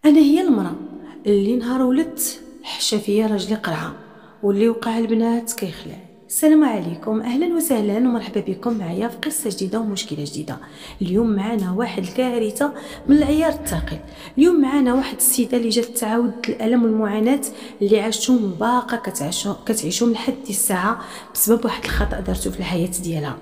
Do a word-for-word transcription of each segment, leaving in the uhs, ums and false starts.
انا هي المراه اللي نهار ولدت حشا فيا راجلي قرعه واللي وقع البنات كيخلع. السلام عليكم، اهلا وسهلا ومرحبا بكم معايا في قصه جديده ومشكله جديده. اليوم معنا واحد الكارثه من العيار الثقيل. اليوم معنا واحد السيده اللي جات تعاود الالم والمعاناه اللي عاشتهم وباقا كتعيشوا كتعيشوا لحد الساعه بسبب واحد الخطا دارته في الحياه ديالها.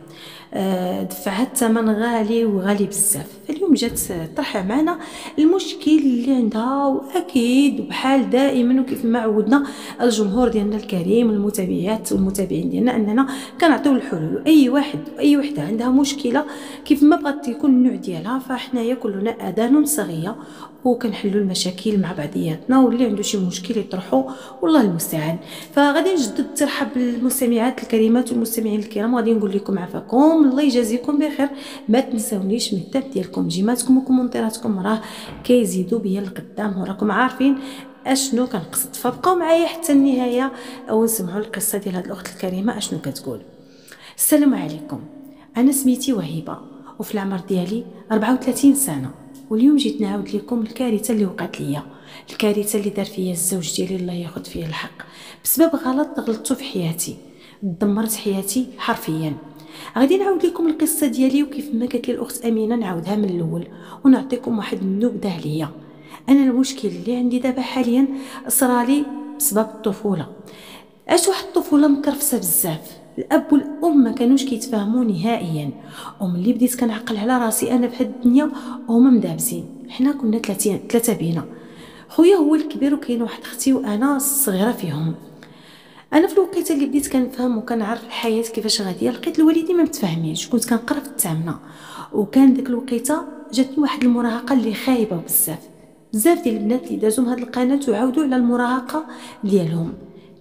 آه، دفعها الثمن غالي وغالي بزاف. فاليوم جات طرح معنا المشكل اللي عندها، واكيد وبحال دائما وكيف ما عودنا الجمهور ديالنا الكريم المتابعات والمتابعين ديالنا اننا كنعطيو الحلول. اي واحد واي وحده عندها مشكله كيف ما بغات يكون النوع ديالها، فاحنايا كلنا اذان صغيه وكنحلوا المشاكل مع بعضياتنا، واللي عنده شي مشكل يطرحه والله المستعان. فغادي نجدد ترحب بالمستمعات الكريمات والمستمعين الكرام. غادي نقول لكم عافاكم الله يجازيكم بخير، ما تنساونيش من التاب ديالكم جيماتكم وكومونتيراتكم راه كيزيدوا بيا القدام وراكم عارفين اشنو كنقصد. فبقاو معايا حتى النهايه ونسمعوا القصه ديال هاد الاخت الكريمه اشنو كتقول. السلام عليكم، انا سميتي وهيبه وفي العمر ديالي أربعة وثلاثين سنه، واليوم جيت نعاود لكم الكارثه اللي وقعت ليا، الكارثه اللي دار فيا الزوج ديالي الله ياخذ فيه الحق بسبب غلط غلطته في حياتي، دمرت حياتي حرفيا. غادي نعاود لكم القصه ديالي وكيف ما قالت لي الاخت امينه نعاودها من الاول ونعطيكم واحد النبذه عليا. انا المشكل اللي عندي دابا حاليا صرالي بسبب الطفوله. عشت واحد الطفوله مكرفسه بزاف، الاب والام ما كانوش كيتفاهموا نهائيا، وملي بديت كنعقل على راسي انا في هاد الدنيا وهما مدابزين. حنا كنا ثلاثين ثلاثه بينا، خويا هو الكبير وكاين واحد اختي وانا الصغيره فيهم. انا في الوقيته اللي بديت كنفهم وكنعرف الحياه كيفاش غاديه لقيت الوالدين ما متفاهمينش، كنت كنقرا في الثامنه، وكان ديك الوقيته جاتني واحد المراهقه اللي خايبه بزاف. بزاف ديال البنات اللي دازوا من هاد القناه وعاودوا على المراهقه ديالهم،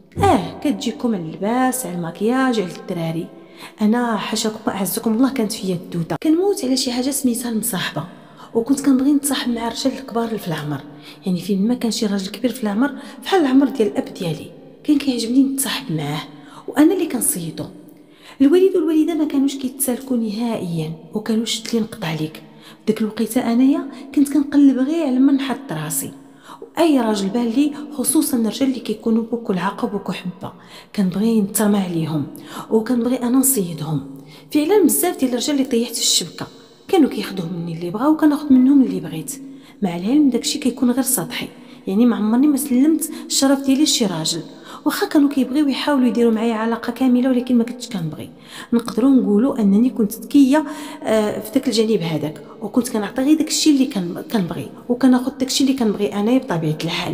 اه كتجيكم على اللباس على المكياج على الدراري. انا حاشاكم اعزكم الله كانت فيا الدوده، كنموت على شي حاجه سميتها المصاحبه، وكنت كنبغي نتصاحب مع الرجال الكبار في العمر. يعني فين ما كان شي راجل كبير في العمر بحال العمر ديال الاب ديالي كان كيعجبني نتصاحب معاه، وانا اللي كنصيدو. الوالد والوالده ما كانوش كيتسالكوا نهائيا وكانوا شد لي نقطع عليك. ديك الوقيته انايا كنت كنقلب غير على من نحط راسي، واي راجل بان لي خصوصا الرجال اللي كيكونوا بوكو العقب وبوكو حبه كنبغي نترمى عليهم وكنبغي انا نصيدهم. فعلا بزاف ديال الرجال اللي طيحت في الشبكه كانوا كياخذوا مني اللي بغاو وكناخذ منهم اللي بغيت، مع العلم داكشي كيكون غير سطحي. يعني ما عمرني ما سلمت الشرف ديالي لشي راجل، واخا كانوا كيبغيو يحاولوا يديروا معايا علاقه كامله ولكن ما كنتش كنبغي. نقدروا نقولوا انني كنت ذكيه آه في داك الجانب هذاك، وكنت كنعطي غير داكشي اللي كنبغي وكناخذ داكشي اللي كنبغي انايا بطبيعه الحال.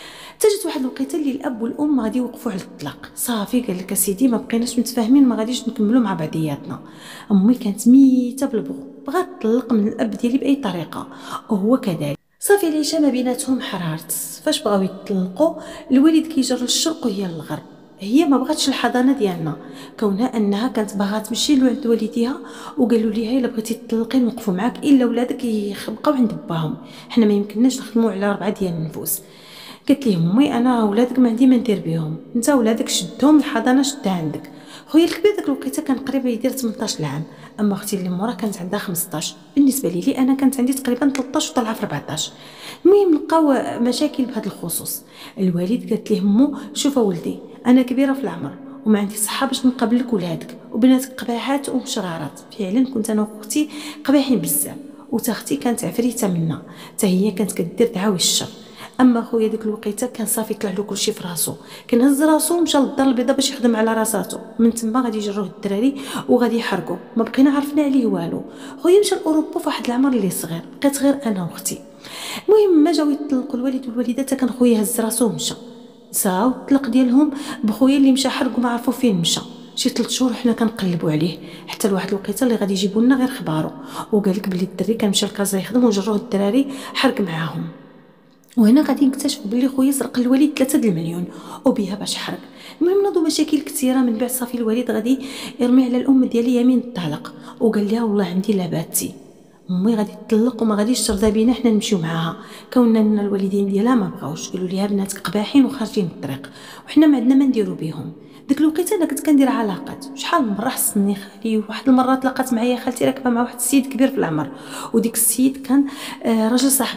تجت واحد الوقيته اللي الاب والام غادي يوقفوا على الطلاق. صافي قال لك اسيدي ما بقيناش متفاهمين، ما غاديش نكملوا مع بعضياتنا. امي كانت ميته بالبغض، بغات تطلق من الاب ديالي باي طريقه وهو كذلك. صافي العيشه ما بيناتهم حرارت. فاش بغاو يطلقوا الوالد كيجر للشرق وهي للغرب. هي ما بغاتش الحضانه ديالنا كونها انها كانت باغا تمشي لعند والديها، وقالوا ليها الا بغيتي تطلقي نوقفوا معاك الا ولادك يبقاو عند باهم، حنا ما يمكنناش نخدموا على ربعه ديال النفوس. قلت ليه امي انا ولادك ما عندي ما ندير بهم، انت ولادك شدهم الحضانه شدها عندك. خويا الكبير داك الوقيته كان قريبه يدير ثمنطاش عام، اما اختي اللي مورا كانت عندها خمسطاش. بالنسبه لي, لي انا كانت عندي تقريبا ثلاثطاش وطالعه في أربعطاش. المهم لقاو مشاكل بهذا الخصوص. الوالد قالت ليه مو شوف ولدي انا كبيره في العمر وما عندي صحه باش نقابل لك ولادك، وبناتك قباحات ومشرارات. فعلا كنت انا واختي قباحين بزاف، وتا اختي كانت عفريته منا، حتى هي كانت كدير دعاوي الشر. اما خويا ديك الوقيته كان صافي طلع له كلشي في راسو، كان هز راسو ومشى للدار البيضاء باش يخدم على راساتو. من تما غادي يجروه الدراري وغادي يحرقوه، ما بقينا عرفنا عليه والو. خويا مشى لاوروبا فواحد العمر اللي صغير، بقيت غير انا واختي. المهم ما جاو يطلقوا الوالد والوالده حتى كان خويا هز راسو ومشى. ساو الطلق ديالهم بخويا اللي مشى حرق وما عرفوا فين مشى. شي ثلاث شهور حنا كنقلبوا عليه حتى لواحد الوقيته اللي غادي يجيبوا لنا غير خبارو، وقال لك بلي الدري كان مشى لكازا يخدم وجروه الدراري حرق معاهم. وهنا غادي نكتشفوا بلي خويا سرق الوالد ثلاثة المليون وبها باش حرق. المهم ناضوا مشاكل كثيره. من بعد صافي الوالد غادي يرمي على الام ديالي يمين الطلاق، وقال لها والله عندي لاباتي امي غادي تطلق وما غاديش ترضى بينا حنا نمشيو معاها، كوننا الوالدين ديالها ما بغاوش، قالوا ليها بناتك قباحين وخارجين الطريق وحنا ما عندنا ما نديرو بهم. ديك الوقيته انا كنت كندير علاقات، شحال من مره حصني خالي. واحد المره تلاقات معايا خالتي راكبه مع واحد السيد كبير في العمر، وديك السيد كان آه راجل صاحبتها.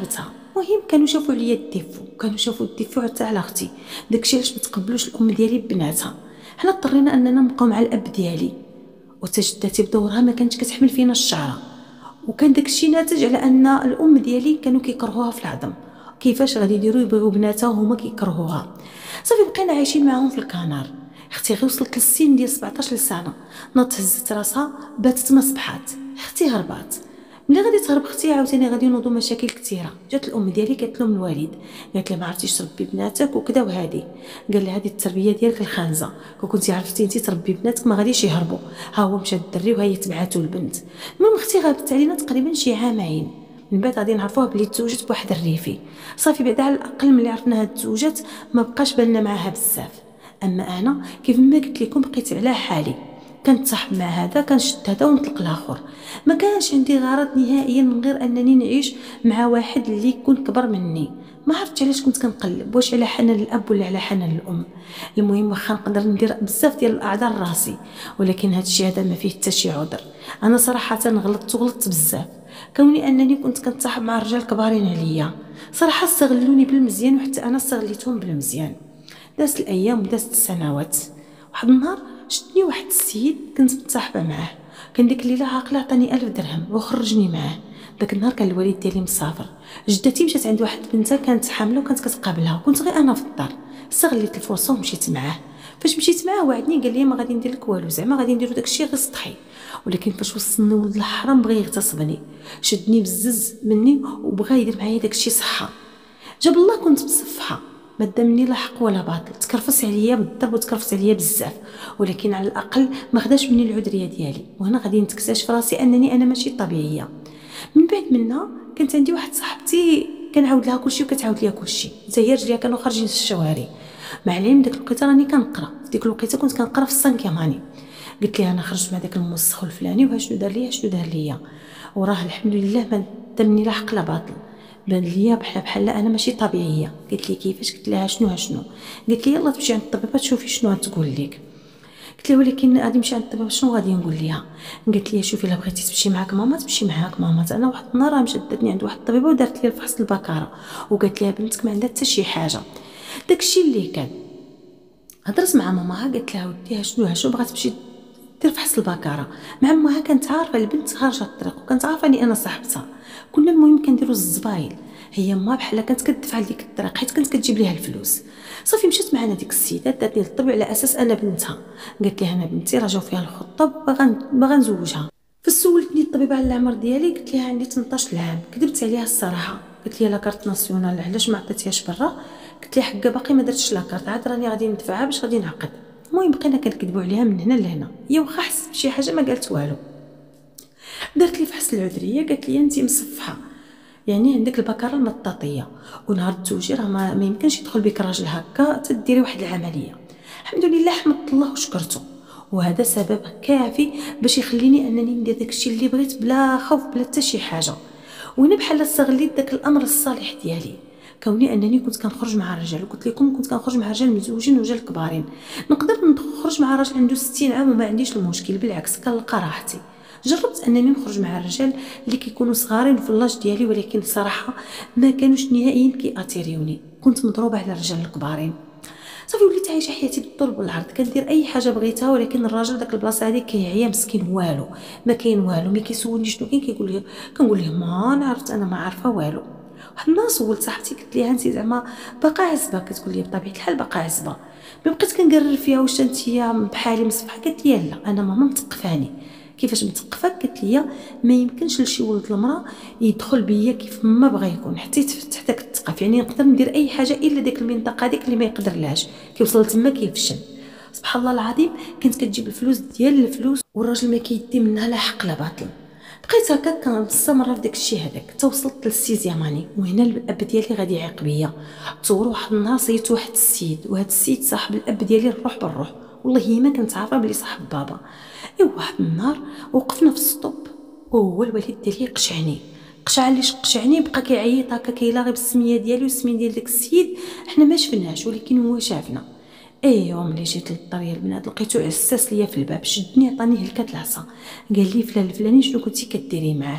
المهم كانوا شافوا عليا الديفو، كانوا شافوا الديفو حتى على اختي. داكشي علاش ما تقبلوش الام ديالي ببناتها. حنا اضطرينا اننا نبقاو مع الاب ديالي، وتجداتي بدورها ما كانتش كتحمل فينا الشعره، وكان داكشي ناتج على ان الام ديالي كانوا كيكرهوها في العظم. كيفاش غادي يديروا يبغيو بناتها وهما كيكرهوها؟ صافي بقينا عايشين معاهم في الكنار. اختي غير وصلت للسن ديال سبعطاش سنه، ناضت هزت راسها باتت ما صبحات، اختي هربات. ملي غادي تهرب اختي عاوتاني غادي ينوضوا مشاكل كثيره. جات الام ديالي قالت لهم الوالد، قالت له ما عرفتيش تربي بناتك وكذا وهادي. قال لها هذه التربيه ديالك الخانزه، كون كنتي عرفتي انت تربي بناتك ما غاديش يهربوا. ها هو مشى الدري وهي تبعاتو البنت. المهم اختي غابت علينا تقريبا شي عامين، من بعد غادي نعرفوها بلي تزوجت بواحد الريفي. صافي بعد على الاقل ملي عرفناها تزوجت ما بقاش بالنا معاها بزاف. اما انا كيف ما قلت لكم بقيت على حالي، كنت صاحب مع هذا كنشد هذا ونطلق الاخر. ما كانش عندي غرض نهائيا من غير انني نعيش مع واحد اللي يكون كبر مني. ما عرفتش علاش كنت كنقلب، واش على حنان الاب ولا على حنان الام. المهم واخا نقدر ندير بزاف ديال الاعذار راسي، ولكن هذا الشيء هذا ما فيه حتى شي عذر. انا صراحه غلطت وغلطت بزاف، كوني انني كنت كنتصاحب مع رجال كبارين عليا. صراحه استغلوني بالمزيان وحتى انا استغليتهم بالمزيان. دازت الايام ودازت السنوات. واحد النهار شدني واحد السيد كنت متصاحبه معاه، كان ديك الليله عاقله عطاني ألف درهم وخرجني معاه. داك النهار كان الوالد ديالي مسافر، جدتي مشات عند واحد بنتها كانت حامله وكانت كتقابلها، كنت غير انا في الدار. استغليت الفرصه ومشيت معاه. فاش مشيت معاه وعدني قال لي ما غادي ندير لك والو، زعما غادي نديرو داكشي غير سطحي. ولكن فاش وصلني ولد الحرام بغى يغتصبني، شدني بزز مني وبغى يدير معايا داكشي صحه. جاب الله كنت مصفحه، ما دا مني لا حق ولا باطل. تكرفس عليا بالضرب وتكرفس عليا بزاف، ولكن على الاقل ما خداش مني العذريه ديالي. وهنا غادي نكتشف راسي انني انا ماشي طبيعيه. من بعد منها كانت عندي واحد صاحبتي كنعاود لها كلشي وكتعاود ليا كلشي، حتى هي رجليها كانوا خارجين في الشوارع. مع العلم ديك الوقيته راني كنقرا، في ديك الوقيته كنت كنقرا في السانكيام اني. قلت لها انا خرجت مع داك الموسخ الفلاني وها شنو دار ليا شنو دار ليا، وراه الحمد لله ما دا مني لا حق لا باطل. بان ليا بحال بحال انا ماشي طبيعيه. قلت لي كيفاش؟ قلت لها شنو شنو؟ قلت لي يلا تمشي عند الطبيبه تشوفي شنو غتقول لك. قلت لها ولكن غادي نمشي عند الطبيبه شنو غادي نقول ليها؟ قالت لي شوفي الا بغيتي تمشي معاك ماما تمشي معاك ماما. انا واحد النهار مشدتني عند واحد الطبيبه ودارت لي الفحص البكاره وقالت لي بنتك ما عندها حتى شي حاجه. داكشي اللي كان. هضرت مع ماماها قالت لها وديها شنو شنو بغات تمشي دير فحص البكاره مع امها. كانت عارفه البنت خارجه الطريق وكانت عارفه اني انا صاحبتها. كنا المهم كنديروا الزبايل، هي ما بحال كانت كتدفع لديك الطريق حيت كانت كتجيب ليها الفلوس. صافي مشات معنا ديك السيده داتني للطبيب على اساس انا بنتها. قالت لي انا بنتي راه جاو فيها الخطه باغا باغا نزوجها. فسولتني الطبيبه على العمر ديالي، قلت لها عندي ثمنطاش عام. كذبت عليها الصراحه، قلت لي لا كارت ناسيونال علاش ما عطيتيهاش برا؟ قلت لي حقا باقي ما درتش لا كارت، عاد راني غادي ندفعها باش غادي نعقد. المهم بقينا كنكذبوا عليها من هنا لهنا، هي واخا حست بشي حاجه ما قالت والو. درت لي فحص العذريه، قالت لي انت مصفحه، يعني عندك البكاره المطاطيه، ونهار التوجي راه ما, ما يمكنش يدخل بك راجل هكا تديري واحد العمليه. الحمد لله حمدت الله وشكرته، وهذا سبب كافي باش يخليني انني ندير داكشي اللي بغيت بلا خوف بلا حتى شي حاجه. وانا بحال استغليت داك الامر الصالح ديالي، كوني انني كنت كنخرج مع الرجال. قلت لكم كنت كنخرج مع رجال مزوجين ورجال كبارين. نقدر نخرج مع راجل عنده ستين عام وما عنديش المشكل، بالعكس كنلقى راحتي. جربت انني نخرج مع الرجال اللي كيكونوا صغارين في اللاج ديالي، ولكن الصراحه ما كانوش نهائيا كياتيريوني. كنت مضروبه على الرجال الكبارين. صافي وليت عايشه حياتي بالطول والعرض، كندير اي حاجه بغيتها، ولكن الراجل داك البلاصه هذيك كيعيا مسكين، والو ما كاين والو. ملي كيسولني شنو كاين كيقول لي كنقول ليه ما انا عرفت انا ما عارفه والو. واحد النهار سولت صاحبتي قلت ليها انت زعما باقا عزبه؟ كتقول لي بطبيعه الحال باقا عزبه. ملي بقيت كنقرر فيها واش انت بحالي مصفحه، قالت لي لا انا ماما متقفاني. كيفاش متقفه؟ قالت لي ما يمكنش لشي ولد المراه يدخل بيا كيف ما بغى يكون حتى يتفتح داك الثقف، يعني نقدر ندير اي حاجه الا ديك المنطقه هذيك اللي ما يقدر لهاش، كيوصل تما كيفشل. سبحان الله العظيم كنت كتجيب الفلوس ديال الفلوس والراجل ما كيدي منها لا حق لا باطل. بقيت هكا كنستمر في داك الشيء هذاك حتى وصلت للسيزياماني، وهنا الاب ديالي غادي يعيق بيا. تصور واحد النهار صيت واحد السيد، وهذا السيد صاحب الاب ديالي الروح بالروح، والله ما كنت عارفه بلي صاحب بابا. ايوا واحد النهار وقفنا في السطوب وهو الوالد ديالي قشعني قشع لي قشعني، بقى كيعيط هكا كيلاغي بالسميه ديالي والسميه ديال داك السيد. حنا ما شفناش ولكن هو شافنا. ايوا ملي جيت للطريق البنات لقيتو عساس ليا في الباب، شدني عطاني هلكه العصا، قال لي فلان الفلاني شنو كنتي كديري معاه؟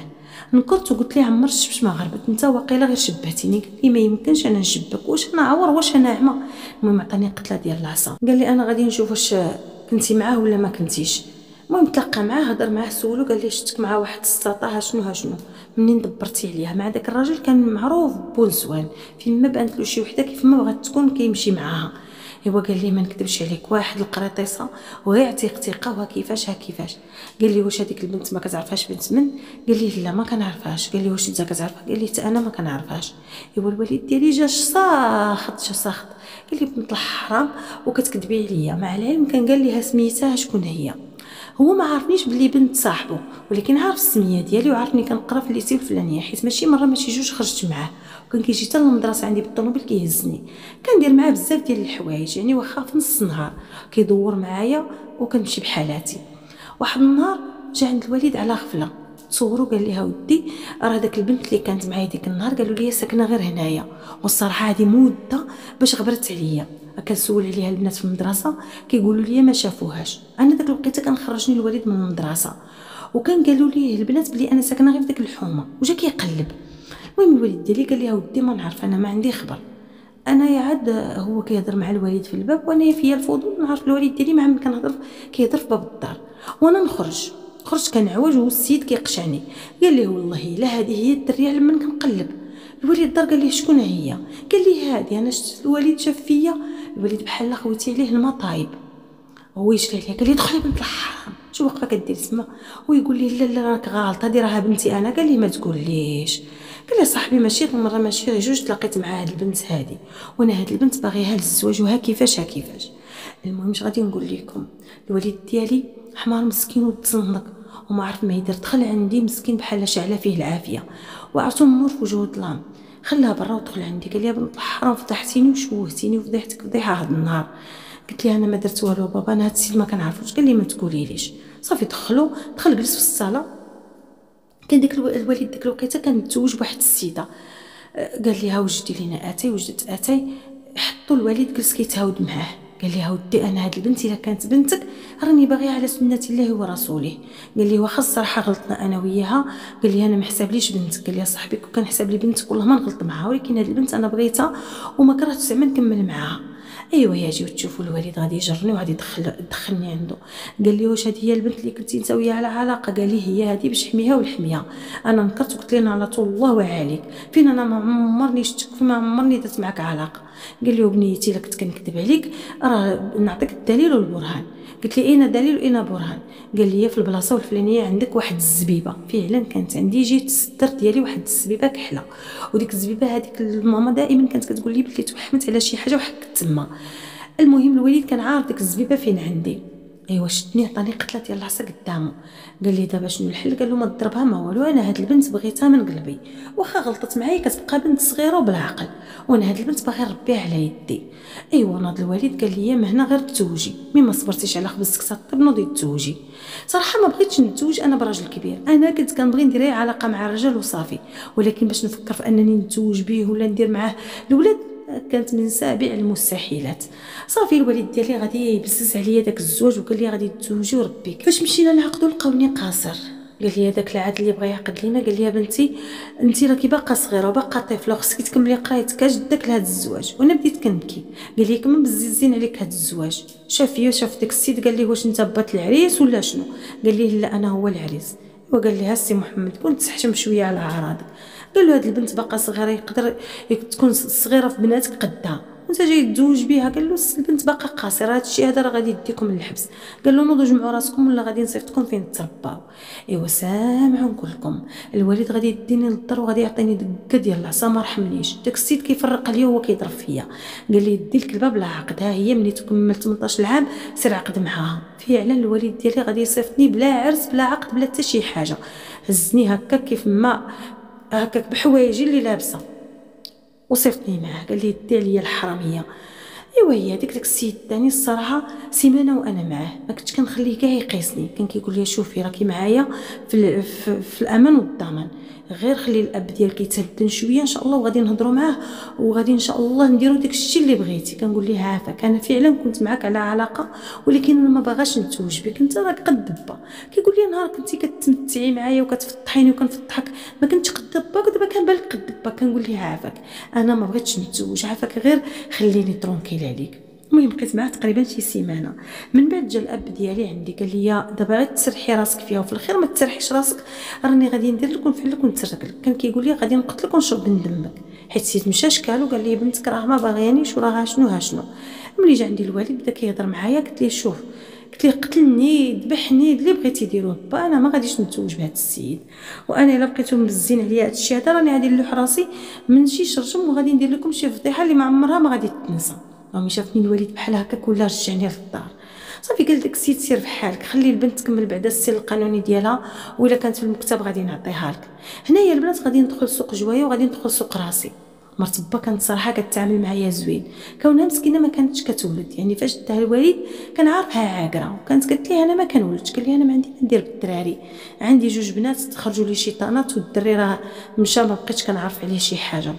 نكرت وقلت ليه عمر شفت ما غربت انت واقيلا غير شبهتيني. قال لي ما يمكنش انا نشبك، واش انا عور واش انا اعمى. المهم عطاني قتله ديال العصا، قال لي انا غادي نشوف واش كنتي معاه ولا ما كنتيش. المهم تلاقى معاه هضر معاه سولو قال لي شفتك مع واحد السطا ها شنو ها شنو. منين دبرتي عليها مع داك الراجل كان معروف بونسوان، فيما بانت له شي وحده كيف ما بغات تكون كيمشي معاها. ايوا قال لي ما نكذبش عليك واحد القريطيسه وغير عتيق ثقه وها كيفاش ها كيفاش. قال لي واش هذيك البنت ما كتعرفهاش بنت من؟ قال لي لا ما كنعرفهاش. قال لي واش انت كتعرفها؟ قال لي حتى انا ما كنعرفهاش. ايوا الوالد ديالي جا صاخط جا صاخط قال لي بنت الحرام وكتكذبي عليا، مع العلم كان قال ليها سميتها شكون هي. هو ما عارفنيش بلي بنت صاحبه، ولكن عارف السميه ديالي وعارفني كنقرا في الليسي الفلانيه، حيت ماشي مره ماشي جوج خرجت معاه، وكان كيجي حتى للمدرسه عندي بالطوموبيل كيهزني. كندير معاه بزاف ديال الحوايج، يعني واخا في نص النهار كيدور معايا وكنمشي بحالاتي. واحد النهار جا عند الوالد على غفله، تصوروا قال لي ها ودي راه داك البنت اللي كانت معايا ديك النهار قالوا لي ساكنه غير هنايا، والصراحه هذه مده باش غبرت عليا. كنسول عليها البنات في المدرسه كيقولوا لي ما شافوهاش. انا داك الوقيته كان خرجني الوالد من المدرسه، وكان قالوا لي البنات بلي انا ساكنه غير في داك الحومه، وجا كيقلب. المهم الوالد ديالي قال لي ها ودي ما نعرف انا ما عندي خبر. انا يا عاد هو كيهضر مع الوالد في الباب، وانا فيا الفضول نعرف الوالد ديالي مع من كنهضر كيهضر في باب الدار. وانا نخرج خرجت كنعوج والسيد كيقشعني. قال لي والله لا هذه هي الدريه لمن كنقلب. الوالد الدار قال لي شكون هي؟ قال لي هذه. انا شفت الوالد شاف فيا الوالد بحال خويتي عليه المطايب. هو يشري عليا قال لي دخلي بنت الحرام شو واقفه كدير تما، ويقول لي لا لا راك غالطه هذه راها بنتي انا. قال لي ما تقوليش. قال لي صاحبي ماشي مره ماشي غير جوج تلاقيت مع هاد البنت هذه، وانا هاد البنت باغيها للزواج وها كيفاش ها كيفاش. المهم اش غادي نقول لكم، الوالد ديالي حمار مسكين وتزنق وما عرف ما يدير. دخل عندي مسكين بحال شعله فيه العافيه، وعرفتو النور في وجهه ظلام. خلاها برا ودخل عندي قال لي يا بنت الحرام فضحتيني وشوهتيني وفضحتك فضيحه هاد النهار. قلت لي انا ما درت والو بابا انا هاد السيد ما كنعرفوش. قال لي ما تقوليليش. صافي دخلوا دخل جلس في الصاله. كان ديك الوالد ديك الوقيته كان متزوج بواحد السيده. قال لي ها وجدي لينا اتاي. وجدت اتاي حطوا الوالد جلس كيتهاود معاه. قال لي ها ودي انا هاد البنت الا كانت بنتك راني باغيه على سنه الله ورسوله. قال لي واخا الصراحه غلطنا انا وياها. قال لي انا ما حسابليش بنتك. قال لي صاحبي كون كان حساب لي بنتك والله ما نغلط معها، ولكن هاد البنت انا بغيتها وما كرهتش زعما نكمل معاها. ايوا يا جيو تشوفوا الوالد غادي يجرني وغادي يدخل دخلني عنده. قال لي واش هذه هي البنت اللي كنتي انت وياها على علاقه؟ قال لي هي هذه باش حميها والحميه. انا نكرت وقلت لنا على طول الله وعليك فين انا ما عمرني شفتك ما عمرني درت معك علاقه. قال لي وبنيتي الا كنت كنكذب عليك راه نعطيك الدليل والبرهان. قلت لي اين دليل واين برهان؟ قال لي في البلاصه الفلانيه عندك واحد الزبيبه. فعلا كانت عندي جيت الستر ديالي واحد الزبيبه كحله، وديك الزبيبه هذيك الماما دائما كانت كتقول لي بلي توحمت على شي حاجه وحكت تما. المهم الوليد كان عارف ديك الزبيبه فين عندي. ايوا شدني عطاني قتله ديال العصا قدامه. قال لي دابا شنو الحل؟ قال له ما تضربها ما والو، انا هاد البنت بغيتها من قلبي، واخا غلطت معايا كتبقى بنت صغيره وبالعقل، وانا هاد البنت باغي نربيها على يدي. ايوا ناض الوالد قال لي ما هنا غير تزوجي، مي ما صبرتيش على خبزك تطيب نوضي تزوجي. صراحه ما بغيتش نتزوج انا براجل كبير، انا كنت كنبغي ندير علاقه مع الرجال وصافي، ولكن باش نفكر في انني نتزوج به ولا ندير معاه الولاد كانت من سابع المستحيلات. صافي الوالد ديالي غادي يبزز عليا داك الزواج وقال لي غادي تزوجي وربيك. فاش مشينا نعقدوا لقاوني قاصر. قال لي هذاك العاد اللي بغى يعقد لينا قال لي يا بنتي انت راكي باقا صغيره وباقا طفله خصك تكملي قرايتك جدك لهذا الزواج. وانا بديت كنبكي. قال لي كما بززين عليك هذا الزواج. شاف فيا شاف داك السيد قال لي واش انت بات العريس ولا شنو؟ قال لي لا انا هو العريس. وقال لي ها السي محمد كنت تحشم شويه على اعراضك. قال له هاد البنت باقا صغيره يقدر تكون صغيره في بناتك قدها وانت جاي تزوج بها. قال له البنت باقا قاصره هادشي هذا راه غادي يديكم للحبس. قال له نوضوا جمعوا راسكم ولا غادي نصيفطكم فين ترباو. ايوا سامعوا نقول لكم الوالد غادي يديني للدار وغادي يعطيني دكه ديال العصا ما رحمنيش. داك السيد كيفرق عليا وهو كيضرب فيا. قال لي دي الكلبه بلا عقد، ها هي ملي تكمل ثمنطاش عام سير عقد معاها. فعلا الوالد ديالي غادي يصيفطني بلا عرس بلا عقد بلا حتى شي حاجه. هزني هكا كيف ما هكاك بحوايجي اللي لابسه وصيفطني معاه. قال لي دي عليا الحراميه. ايوا هي هذيك داك السيد الثاني الصراحه سيمانه وانا معاه ما كنتش كنخليه كاع يقيسني، كان كيقول لي شوفي راكي معايا في, في, في الامان والضمان، غير خلي الاب ديالك يتهدن شويه ان شاء الله وغادي نهضروا معاه وغادي ان شاء الله نديروا داك الشيء اللي بغيتي. كنقول ليه عافاك انا فعلا كنت معاك على علاقه ولكن انا ما باغاش نتزوج بك، انت راك قد دبا. كيقول لي نهار كنتي كتمتعي معايا وكتفضحيني وكنفضحك ما كنتش قد دبا، ودابا كنبان لك قد دبا. كنقول ليه عافاك انا ما بغيتش نتزوج، عافاك غير خليني ترونكيل عليك. المهم بقيت معاه تقريبا شي سيمانه، من بعد جا الاب ديالي عندي قال لي دابا غير تسرحي راسك فيها وفي الخير ما تسرحيش راسك، راني غادي ندير لك ونفعل لك ونترك لك. كان كيقول لي غادي نقتلك ونشرب من دمك، حيت سيت مشى شكال وقال لي بنتك راه ما باغيانيش وراه شنو ها شنو. ملي جا عندي الوالد بدا كيهضر معايا قلت ليه شوف، قلت ليه قتلني ذبحني اللي بغيتي ديروه با انا ما غاديش نتزوج بهذا السيد، وانا الا بقيتو مزين عليا هذا الشيء هذا راني غادي نلوح راسي من شي شرجم وغادي ندير لكم شي فضيحه اللي ما عمرها ما غادي تنسى. راه شافني الوالد بحال هكاك ولا رجعني للدار. صافي قال داك السيد سير بحالك، خلي البنت تكمل بعدا السير القانوني ديالها، وإلا كانت في المكتب غادي نعطيها لك. هنايا البنات غادي ندخل سوق جوايه وغادي ندخل سوق راسي. مرت با كانت صراحه كتعامل معايا زوين، كونها مسكينه ما كانتش كتولد، يعني فاش داها الوالد كان عارفها عاقره، وكانت قالت لي انا ما كنولدش. قال لي انا ما عندي ما ندير بالدراري، عندي جوج بنات تخرجوا لي شيطانات والدري راه مشى ما بقيتش كنعرف عليه شي حاجه.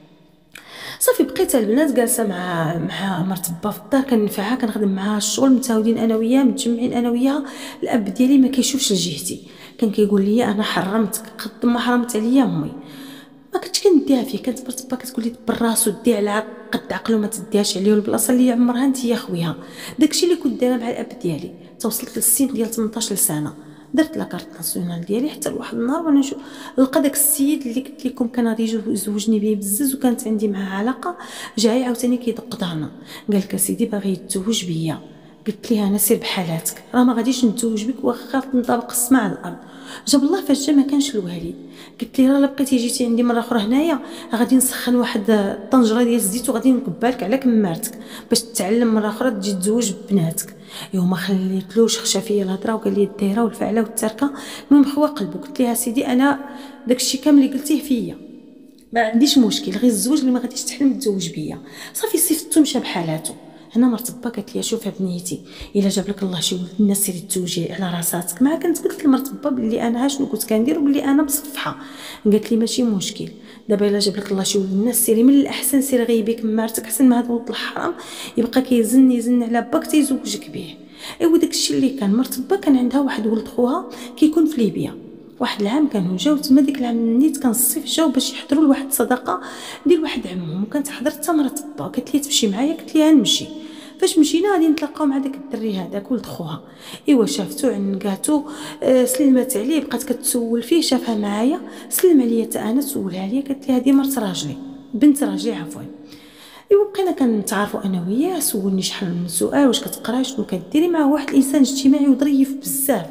صافي بقيت البنات جالسه مع مع مرت با في الدار كنفعها كنخدم معاها الشغل، متعاودين انا وياها متجمعين انا وياها. الاب ديالي ما كيشوفش لجهتي، كان كيقول لي انا حرمتك قد ما حرمت عليا امي، ما كنتش كنديها فيه. كانت مرت با كتقول لي بالراس ودي على قد عقلو ما تديهاش عليه، والبلاصه اللي عمرها انت يا خويا. داكشي اللي كنت دايره مع الاب ديالي توصلت للسن ديال ثمنطاش سنه، درت لاكارت ناسيونال ديالي حتى لواحد النهار وانا نشوف لقى داك السيد اللي قلت لكم كان غادي يزوجني به بزز وكانت عندي معاه علاقه، جاي عاوتاني كيدق دارنا قال لك سيدي باغي يتزوج بيا. قلت ليه انا سير بحالاتك راه ما غاديش نتزوج بك واخا تنطبق السماء على الارض. جاب الله فاش جا ما كانش الوالد، قلت ليه راه بقيتي جيتي عندي مره اخرى هنايا غادي نسخن واحد الطنجره ديال الزيت وغادي نكبها لك على كمارتك باش تتعلم مره اخرى تجي تزوج ببناتك. ايوا ما خليتلوش، خشى فيا الهضره وقال لي الدايره والفعله والتركه. المهم خوا قلبو، قلت لها سيدي انا داكشي كامل اللي قلتيه فيا ما عنديش مشكل، غير الزوج اللي ما غاديش تحلم تزوج بيا. صافي صيفطو مشى بحالاته. هنا مرت با قالت لي شوف بنيتي الا جاب لك الله شي ولد الناس سيري تزوجي على راساتك. ما كنت قلت لمرت با بلي انا شنو كنت كندير وبلي انا مصفحه. قالت لي ماشي مشكل، دابا الا جاب لك الله شي ولد الناس سيري من الاحسن سيري غيبي كمارتك احسن ما هذا ولد الحرام يبقى كيزن يزن على باك تيزوجك به. ايوا داكشي اللي كان. مرت با كان عندها واحد ولد خوها كيكون في ليبيا، واحد العام كانوا جاو تما. ديك العام نيت كان الصيف جاو باش يحضروا لواحد الصداقه ديال واحد عمهم، وكانت حضرت حتى مرت با. قالت لي تمشي معايا، قلت لها نمشي. فاش مشينا غادي نتلاقاو مع داك الدري هذاك ولد خوها. ايوا شافتو عنقاتو، آه سلمت عليه بقات كتسول فيه، شافها معايا سلم عليا حتى انا سولها عليا. قالت لي هذه مرت راجلي بنت راجلي عفوا. ايوا بقينا كنتعارفوا انا وياه، سولني شحال من سؤال، واش كتقراي شنو كديري. مع واحد الانسان اجتماعي وظريف بزاف.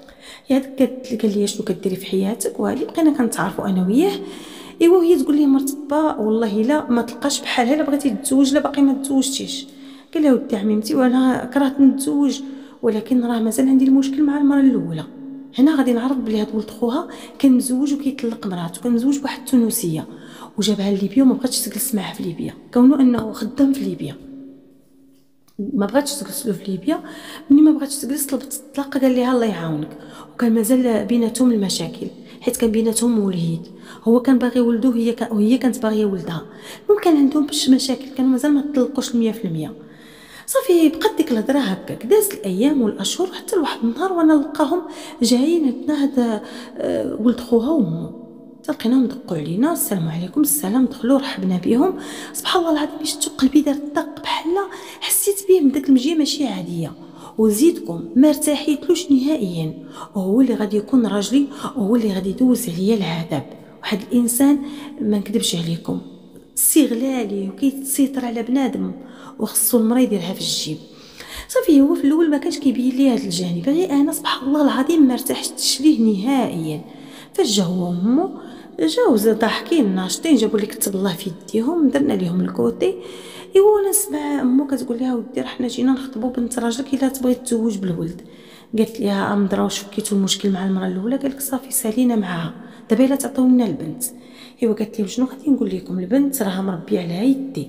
هذاك قال لي شنو كديري في حياتك وهذه بقينا كنتعارفوا انا وياه. ايوا وهي تقول لي مرت با والله لا ما تلقاش بحالها، لا بغيتي تتزوج لا باقي ما تزوجتيش. قال لها ودي عميمتي وانا كرهت نتزوج ولكن راه مازال عندي المشكل مع المره الاولى. هنا غادي نعرف بلي هاد ولد خوها كان مزوج وكيطلق مراته، كان مزوج بواحد التونسيه وجابها لليبيا وما بغاتش تجلس معاه في ليبيا كونه انه خدام في ليبيا. ما بغاتش تجلس له في ليبيا، ملي ما بغاتش تجلس طلبت الطلاق قال لها الله يعاونك. وكان مازال بيناتهم المشاكل حيت كان بيناتهم وليد، هو كان باغي ولده وهي كان وهي كانت باغيه ولدها. ممكن عندهم باش مشاكل كانوا مازال ما طلقوش مية في المية. صافي بقات ديك الهضره هكاك. دازت الايام والاشهر حتى لواحد النهار وانا نلقاهم جايين عندنا هذا آه ولد خوها وامه. تلقيناهم دقوا علينا السلام عليكم السلام، دخلوا رحبنا بهم. سبحان الله العظيم شتو قلبي دار طق بحال حسيت به من داك المجيه ماشي عاديه. وزيدكم ما ارتاحيتلوش نهائيا، وهو اللي غادي يكون راجلي وهو اللي غادي يدوز عليا العذاب. واحد الانسان ما نكذبش عليكم استغلالي وكيتسيطر على بنادم وخصو المرا يديرها في الجيب. صافي هو في الاول ما كانش كيبين لي هذا الجانب، غير انا سبحان الله العظيم ما ارتحتش ليه نهائيا. فاش جا هو وامه جاو ضاحكين ناشطين، جابوا لي كتب الله في يديهم، درنا ليهم الكوتي. ايوا وانا نسمع امه كتقول لها ودي راه حنا جينا نخطبوا بنت راجلك الا تبغي تزوج بالولد. قالت لها امضرا واش فكيتوا المشكل مع المراه الاولى؟ قالك صافي سالينا معها دابا الا تعطيونا البنت. ايوا قالت لهم شنو غادي نقول لكم، البنت راها مربيه على يدي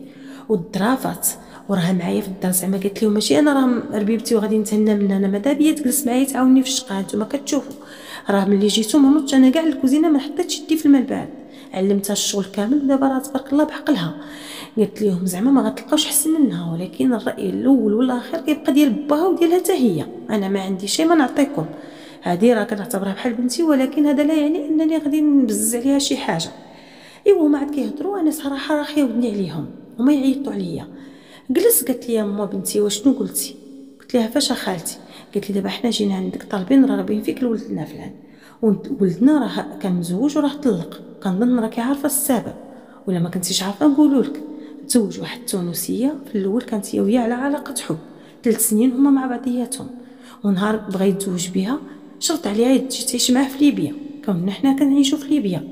والظرافات وراها معايا في الدار. زعما قالت لهم ماشي انا راه ربيبتي وغادي نتهنى منها، انا ماذا بيا تجلس معايا تعاوني في الشقه. نتوما كتشوفوا راه ملي جيتو ما نوضش انا كاع الكوزينه ما حطيتش يدي في الماء البارد، علمتها الشغل كامل ودابا راه تبارك الله بعقلها. قلت لهم زعما ما غتلقاوش احسن منها، ولكن الراي الاول والاخير كيبقى ديال باها وديالها حتى هي. انا ما عندي شي ما نعطيكم، هذه راه كنعتبرها بحال بنتي، ولكن هذا لا يعني انني غادي نبزز عليها شي حاجه. ايوا هما عاد كيهضروا، انا صراحه راه خيا ودني عليهم، هما يعيطوا عليا. جلس قالت لي ماما بنتي واشنو قلتي؟ قلت لها فاش خالتي؟ قالت لي دابا حنا جينا عندك طالبين راغبين فيك لولدنا فلان، ولدنا راه كان مزوج وراه طلق، كنظن راكي عارفه السبب، ولا ما كنتيش عارفه نقولوا لك. تزوج واحد التونسيه، في الاول كانت هي وياه على علاقه حب ثلاث سنين هما مع بعضياتهم، ونهار بغى يتزوج بها شرط عليها تجي تعيش معاه في ليبيا، كنا حنا كنعيشوا في ليبيا.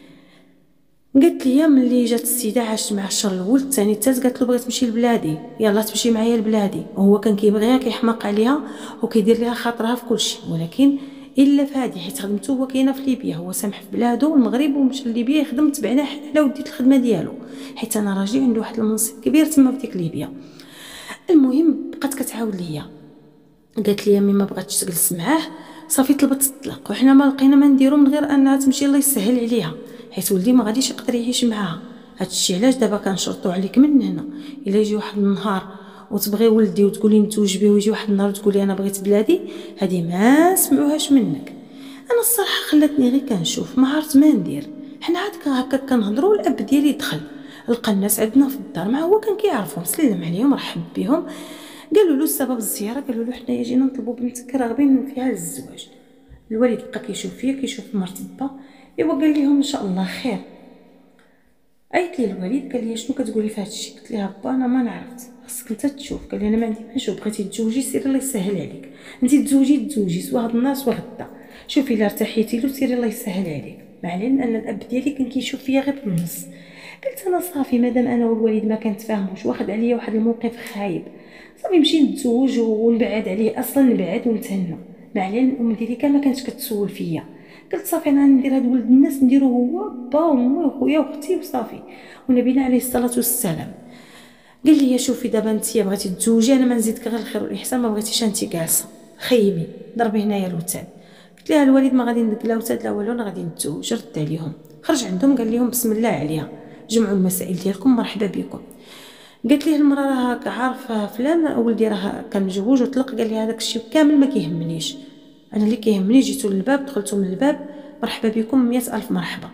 قالت لي ملي جات السيده عاشت مع الشهر الاول الثاني الثالث، قالت له بغيت تمشي لبلادي، يلا تمشي معايا لبلادي. وهو كان كيبغيها كيحماق عليها وكيدير لها خاطرها في كل شيء، ولكن الا في هذه حيت خدمته هو كاينه في ليبيا، هو سامح في بلاده المغرب ومشى لليبيا يخدم، تبعنا حنا وديت الخدمه ديالو حيت انا راجلي عنده واحد المنصب كبير تما في ديك ليبيا. المهم بقات كتعاود ليا، قالت لي مي ما بغاتش تجلس معاه صافي طلبت الطلاق، وحنا ما لقينا ما نديرو من غير انها تمشي الله يسهل عليها، حيت ولدي ما غاديش يقدر يعيش معاها. هادشي علاش دابا كنشرطوا عليك من هنا، الا يجي واحد النهار وتبغي ولدي وتقولي نتوج بيه، ويجي واحد النهار تقولي انا بغيت بلادي، هذه ما سمعوهاش منك. انا الصراحه خلاتني غير كنشوف، ما عرفت ما ندير. حنا عاد هكا كنهضروا، الاب ديالي دخل لقى الناس عندنا في الدار، ما هو كان كيعرفهم، سلم عليهم رحب بهم، قالوا له السبب الزياره، قالوا له حنايا جينا نطلبوا بنتك راغبين فيها للزواج. الوالد بقى كيشوف فيا كيشوف مرت با، ايوا قال لهم ان شاء الله خير. عيط لي الوالد قال لي شنو كتقولي في هذا الشيء؟ قلت لها با انا ما نعرفت، خصك انت تشوف. قال لي انا ما عندي ما نشوف، بغيتي تزوجي سيري الله يسهل عليك، انت تزوجي تزوجي سوا هاد الناس سوا غدا، شوفي الا ارتحيتي له سيري الله يسهل عليك. مع العلم ان الاب ديالي كان كيشوف فيا غير بالنص. قلت انا صافي مادام انا والوالد ما كنتفاهموش، واخد عليا واحد الموقف خايب، صافي نمشي نتزوج ونبعد عليه، اصلا نبعد ونتهنى. مع العلم الام ديالي كان ما كانتش كتسول فيا، قلت صافي انا ندير هاد ولد الناس نديرو هو با وامي وخويا واختي وصافي. ونبينا عليه الصلاه والسلام قال لي شوفي دابا انت بغيتي تزوجي انا ما نزيدك غير الخير والاحسان، ما بغيتيش انت جالسه خيمي ضربي هنايا الوتاد. قلت لها الوالد ما غادي ندق لا وتاد لا والو، انا غادي نتزوج. رد عليهم خرج عندهم قال لهم بسم الله عليها، جمعوا المسائل ديالكم مرحبا بكم. قالت ليه المراه راه عارفه فلان ولدي راه كان مجوج وطلق، قال لي هذاك الشيء كامل ما كيهمنيش، انا اللي كيهمني جيتو للباب دخلتو من الباب مرحبا بكم مئة الف مرحبا.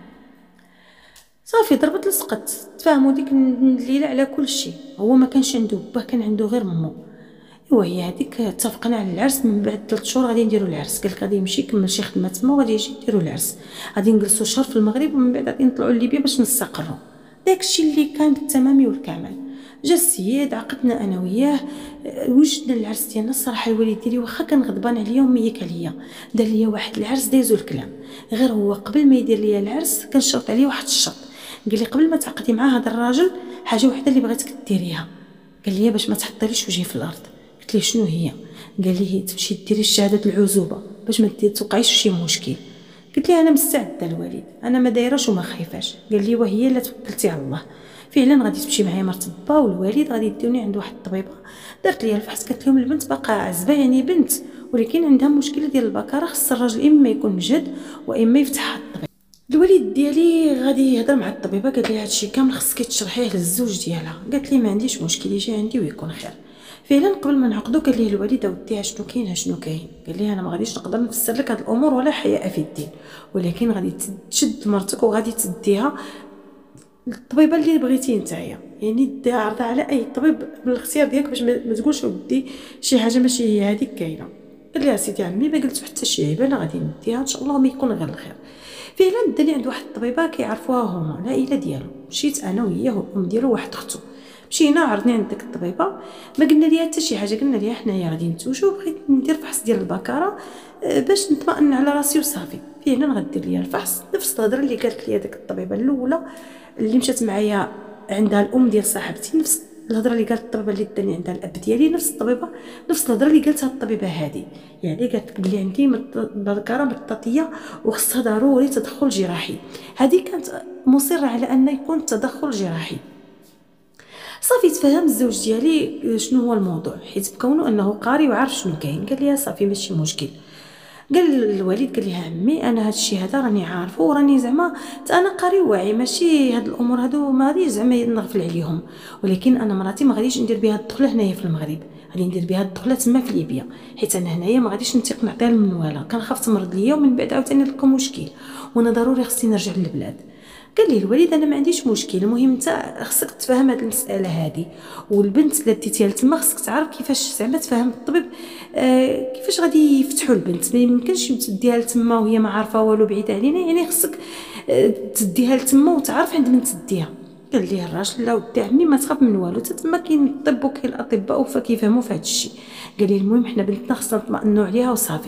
صافي ضربت لصقت، تفاهموا ديك الليله على كل شيء. هو ما كانش عنده با، كان عنده غير مامو. ايوا هي هذيك اتفقنا على العرس، من بعد ثلاث شهور غادي نديروا العرس، قالك غادي يمشي يكمل شي خدمه تما وغادي يجي نديروا العرس، غادي نجلسوا شهر في المغرب ومن بعد غادي نطلعوا لليبيا باش نستقروا. داكشي اللي كان بالتمام والكمال. جا السيد عقدنا انا وياه، وجدنا العرس ديالنا. الصراحه الوالد ديالي واخا كان غضبان عليا وميك عليا، دار ليا واحد العرس دايزو الكلام، غير هو قبل ما يدير ليا العرس كان شرط عليا واحد الشرط، قال لي قبل ما تعقدي مع هذا الراجل حاجه وحده اللي بغيتك ديريها، قال لي باش ما تحطيليش وجهي في الارض. قلت ليه شنو هي؟ قال لي تمشي ديري شهاده العزوبه باش ما توقعيش شي مشكل. قلت ليه انا مستعده الوالد، انا ما دايراش وما خايفاش. قال لي وهي لا توكلتي على الله. فعلا غادي تمشي معايا مرت با والوالد غادي يديوني عند واحد الطبيبه، دارت لي الفحص، قالت لهم البنت باقا عزبه يعني بنت، ولكن عندها مشكله ديال البكاره، خص الراجل اما يكون مجهد واما يفتحها الطبيب. الوالد ديالي غادي يهضر مع الطبيبه، قال لي هادشي كامل خصك تشرحيه للزوج ديالها. قالت لي ما عنديش مشكل، يجي عندي ويكون خير. فعلا قبل ما نعقدوا قال لي الوالد اودي شنو كاين شنو كاين، قال لي انا ما غاديش نقدر نفسر لك هاد الامور ولا حياء في الدين، ولكن غادي تشد مرتك وغادي تديها الطبيبه اللي بغيتي نتايا، يعني ديها عرضها على اي طبيب بالاختيار ديالك باش ما تقولش ودي شي حاجه ماشي هي هذيك كاينه. قال لي سيدي عمي ما قلت حتى شي عيب، انا غادي نديها ان شاء الله ما يكون غير الخير. فعلا داني عند واحد الطبيبه كيعرفوها هما العائله ديالو، مشيت انا وياه والام ديالو واحد اختو، مشينا عرضني عند ديك الطبيبه، ما قلنا ليها حتى شي حاجه، قلنا ليها حنايا غادي نتوجو وبغيت ندير فحص ديال البكاره باش نطمئن على راسي وصافي. فعلا غدير ليا الفحص، نفس الهضره اللي قالت لي ديك الطبيبه الاولى اللي مشات معايا عندها الام ديال صاحبتي، نفس الهضره اللي قالت الطبيبه اللي داني عندها الاب ديالي، نفس الطبيبه نفس الهضره اللي قالتها الطبيبه هذه، يعني قالت بلي عندي البكاره مطاطيه وخصها ضروري تدخل جراحي. هذه كانت مصره على ان يكون تدخل جراحي. صافي تفهم الزوج ديالي شنو هو الموضوع، حيت بكونه انه قاري وعارف شنو كاين. قال لي صافي ماشي مشكل. قال الوالد قال لي عمي انا هذا الشيء هذا راني عارفه وراني زعما انا قاري واعي، ماشي هاد الامور هادو ما غاديش زعما نغفل عليهم، ولكن انا مراتي ما غاديش ندير بها الدخله هنايا في المغرب، غادي ندير بها الدخله تما في ليبيا، حيت انا هنايا ما غاديش نثق نعطيها المنواله، كنخاف تمرض ليا ومن بعد عاوتاني نلقى مشكل وانا ضروري خصني نرجع للبلاد. قال لي الوالد انا ما عنديش مشكل، المهم انت خصك تفهم هذه المساله هذه، والبنت اللي ديتيها لتما خصك تعرف كيفاش زعما تفهم الطبيب آه كيفاش غادي يفتحوا البنت. ما يمكنش تديها لتما وهي ما عارفه والو بعيده علينا، يعني خصك آه تديها لتما وتعرف عند من تديها. قال لي الراجل لا ودي عمي ما تخاف من والو، حتى تما كاين الطب وكاين الاطباء فكيفهموا في هذا الشيء. قال لي المهم حنا بنتنا خصنا نطمئنوا عليها وصافي.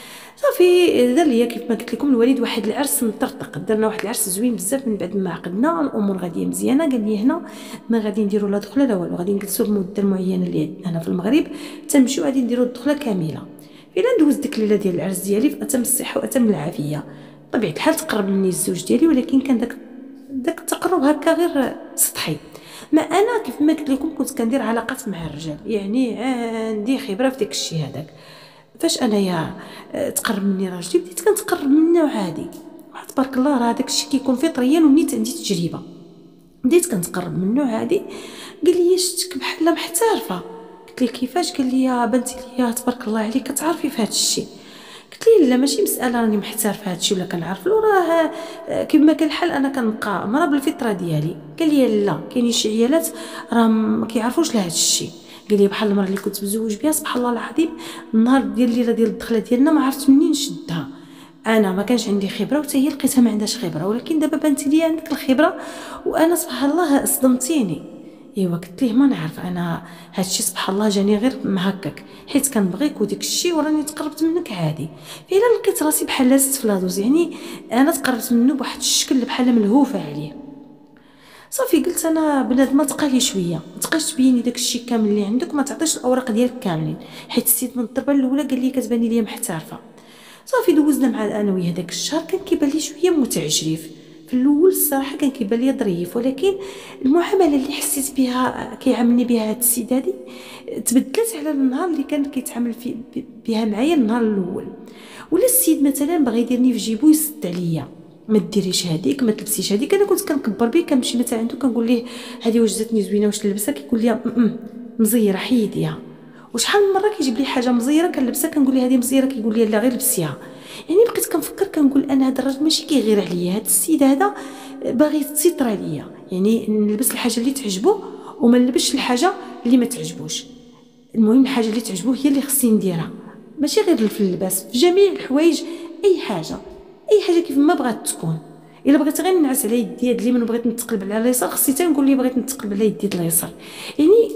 صافي دار ليا كيف ما قلت لكم الوالد واحد العرس مطرطق، درنا واحد العرس زوين بزاف. من بعد ما عقدنا الامور غاديه مزيانه، قال لي هنا ما غادي نديروا لا دخله لا والو، غادي نجلسوا المده المعينه اللي عندنا هنا في المغرب تنمشيو غادي نديروا الدخله كامله. فعلا دوزت ديك الليله ديال العرس ديالي في اتم الصحه واتم العافيه. طبيعه الحال تقرب مني الزوج ديالي، ولكن كان داك داك التقرب هكا غير سطحي. ما انا كيف ما قلت لكم كنت كندير علاقات مع الرجال، يعني عندي خبره في داك الشيء هذاك. فاش انايا تقرب مني راجلي بديت كنتقرب منه عادي، تبارك الله راه داك الشيء كيكون فطريا ونيت عندي تجربه. بديت كنتقرب منه عادي. قال لي شفتك بحال محترفه. قلت لي كيفاش؟ قال لي يا بنتي ليا تبارك الله عليك كتعرفي في هذا الشيء. قلت لي لا ماشي مساله راني محترفه في هذا الشيء ولا كنعرف له، راه كما كان الحال انا كنبقى مرا بالفطره ديالي. قال لي لا كاينين شي عيالات راه ما كيعرفوش لهذا الشيء. قال لي بحال المره اللي كنت مزوج بها سبحان الله العظيم النهار ديال الليله ديال الدخله ديالنا ما عرفت منين نشدها. انا ما كانش عندي خبره وحتى هي لقيتها ما عندهاش خبره، ولكن دابا بانت لي عندك الخبره وانا سبحان الله صدمتيني. ايوا قلت ليه ما نعرف انا هذا الشيء سبحان الله جاني غير هكاك، حيت كنبغيك وديك الشيء وراني تقربت منك عادي. فعلا لقيت راسي بحال لازت في لادوز، يعني انا تقربت منه بواحد الشكل بحال ملهوفه عليه. صافي قلت انا بنادم تقالي شويه، ما تبقاش تبيني داك الشيء كامل اللي عندك وما تعطيش الاوراق ديالك كاملين، حيت السيد من الضربه الاولى قال لي كتباني ليا محترفه. صافي دوزنا مع انا وياه داك الشهر، كان كيبان لي شويه متعجرف في الاول الصراحه، كان كيبان لي ظريف، ولكن المعامله اللي حسيت بها كيعاملني بها هذا السيد هذه تبدلت على النهار اللي كان كيتعامل في بها معايا النهار الاول. ولا السيد مثلا بغى يديرني في جيبو يسد عليا، ما ديريش هذيك ما تلبسيش هذيك. انا كنت كنكبر به كنمشي مثلا عنده كنقول ليه هذه واش جاتني زوينه واش نلبسها، كيقول لي مزيره حيديها. وشحال من مره كيجيب لي حاجه مزيره كنلبسها كنقول ليه هذه مزيره، كيقول لي لا غير لبسيها. يعني بقيت كنفكر كنقول انا هذا الراجل ماشي كيغير عليا، هذا السيد هذا باغي يتستر عليا، يعني نلبس الحاجه اللي تعجبه وما نلبسش الحاجه اللي ما تعجبوش. المهم الحاجه اللي تعجبه هي اللي خصني نديرها، ماشي غير في اللباس، في جميع الحوايج اي حاجه اي حاجه كيف ما بغات تكون. الا بغيت غير نعس على يدي هاد اليمين وبغيت نتقلب على اليسار خصني تنقول لي بغيت نتقلب على يدي اليسار. يعني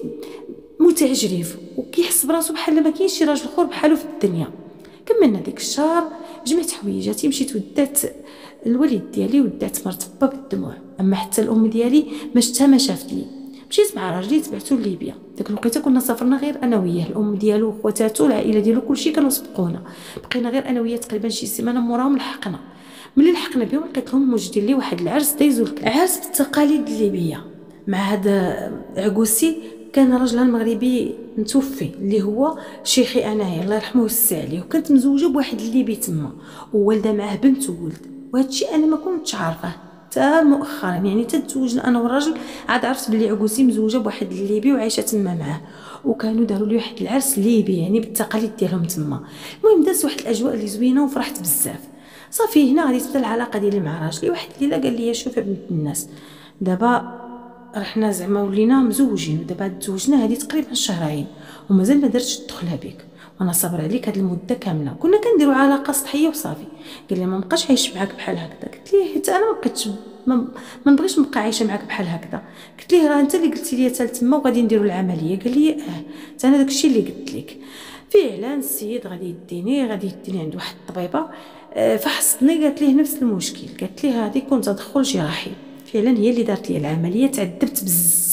متعجرف وكيحس براسو بحال ما كاينش شي راجل اخر بحالو في الدنيا. كملنا ديك الشهر جمعت حويجاتي مشيت ودات الوالد ديالي ودات مرت با بالدموع، اما حتى الام ديالي ما شفتها ما شافت لي. مشيت مع راجلي تبعتو لليبيا. ديك الوقيته كنا سافرنا غير انا وياه، الام ديالو وخواتاتو العائله ديالو كلشي كانوا سبقونا، بقينا غير انا وياه تقريبا شي سيمانه موراهم لحقنا. ملي لحقنا بهم لقيت لهم موجدين لي واحد العرس دايزو عرس بالتقاليد الليبيه مع هذا عكوسي. كان راجلها المغربي متوفي اللي هو شيخي انايا الله يرحمه ويوسع عليه، وكانت مزوجه بواحد الليبي تما ووالده معاه بنت وولد. وهذا الشيء انا ما كنتش عارفه حتى مؤخرا، يعني تزوجنا انا والراجل عاد عرفت بلي عكوسي مزوجه بواحد الليبي وعايشه تما معاه، وكانوا داروا لي واحد العرس ليبي يعني بالتقاليد ديالهم تما. المهم دازت واحد الاجواء اللي زوينه وفرحت بزاف. صافي هنا غادي تبدا العلاقه ديالي مع راجلي. واحد الليله قال لي شوف يا بنت الناس دابا رحنا زعما ولينا مزوجين ودابا تزوجنا هذه تقريبا شهرين ومازال ما درتش الدخله بك، وانا صابر عليك هذه المده كامله. كنا كنديروا علاقه سطحيه وصافي. قال لي ما نبقاش عايش معاك بحال هكذا. قلت ليه حتى انا ما بقيتش ما, ما نبغيش نبقى عايشه معاك بحال هكذا. قلت ليه راه انت اللي قلتي لي حتى تما وغادي نديروا العمليه. قال لي اه حتى انا داكشي اللي قلت لك. فعلا السيد غادي يديني غادي يديني عند واحد الطبيبه اه فحصتني قالت ليه نفس المشكل، قالت ليه هذه كون تدخل جراحي. فعلا هي اللي دارت لي العمليه، تعذبت بزاف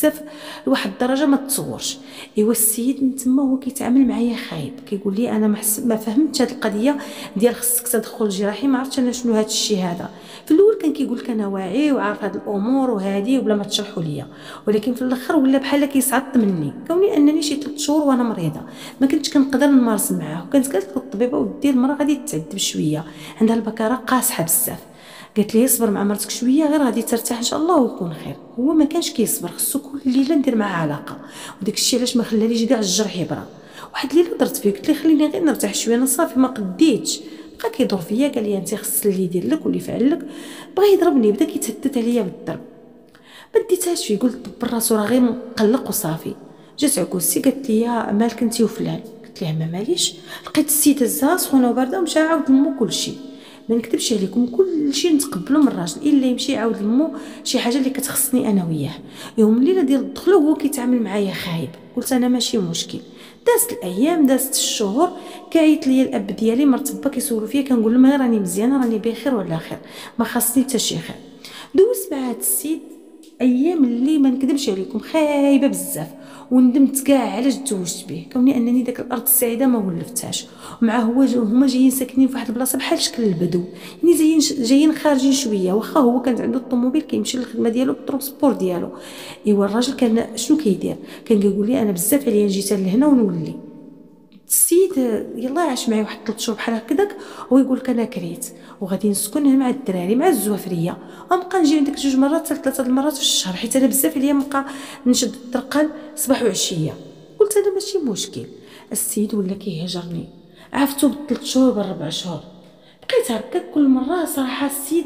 بزاف لواحد الدرجه ما تصورش. ايوا السيد من تما هو كيتعامل معايا خايب، كيقول لي انا ما ما فهمتش هذه القضيه ديال خصك تدخل جراحي، ما عرفتش انا شنو هذا الشيء هذا. في الاول كان كيقول لك انا واعي وعارف هذه الامور وهذه وبلا ما تشرحوا ليا، ولكن في الاخر ولا بحال كيصعد مني، كوني انني شي ثلاث شهور وانا مريضه ما كنتش كنقدر نمارس معاه. وكانت قالت له الطبيبه ودي المراه غادي تتعذب شويه، عندها البكاره قاصحه بزاف، قالت لي اصبر مع مرتك شويه غير غادي ترتاح ان شاء الله ويكون خير. هو ما كانش كيصبر، خصو كل ليله ندير معاه علاقه، وداك الشيء علاش ما خلاليش كاع الجرح يبرى. واحد الليله درت فيه قلت لي خليني غير نرتاح شويه، انا صافي ما قديتش. بقى كيدور فيا قال لي انت خص اللي يدير لك واللي يفعل لك، بغى يضربني، بدا كيتهدد عليا بالضرب. ما ديتهاش فيه، قلت دبر راسو راه غير مقلق وصافي. جات عكوزتي قالت لي مالك انت وفلان، قلت لها ما ماليش. لقيت السيده هزها سخونه وبارده ومشى عاود لمو كلشي. ما نكذبش عليكم كلشي نتقبلوا من الراجل الا يمشي يعاود لمو شي حاجه اللي كتخصني انا وياه. يوم الليله ديال الدخله هو كيتعامل معايا خايب، قلت انا ماشي مشكل. دازت الايام دازت الشهور، كايت ليا الاب ديالي مرتبه كيسولوا فيا، كنقول لهم غير راني مزيانه راني بخير ولا خير، ما خاصني حتى شي خير. دوزت مع هذا السيد ايام اللي ما نكذبش عليكم خايبه بزاف، وندمت كاع علاش تزوجت به، كوني انني داك الارض السعيده ما ولفتهاش. ومع هو هما جايين ساكنين في واحد البلاصه بحال شكل البدو، يعني جايين جايين خارجين شويه، واخا هو كانت عنده الطوموبيل كيمشي للخدمه ديالو بالترونسبور ديالو. ايوا الراجل كان شنو كيدير، كان كيقول لي انا بزاف عليا نجي لهنا ونولي. السيد يلاه عاش معايا واحد ثلاث شهور بحال هكذاك، ويقول لك انا كريت وغادي نسكن هنا مع الدراري مع الزوافريه، غنبقى نجي عندك جوج مرات حتى ثلاثه المرات في الشهر، حيت انا بزاف عليا نبقى نشد الطرقال صباح وعشيه. قلت انا ماشي مشكل. السيد ولا كيهجرني، عرفتو بثلاث شهور بربع شهور، بقيت هكا كل مره. صراحه السيد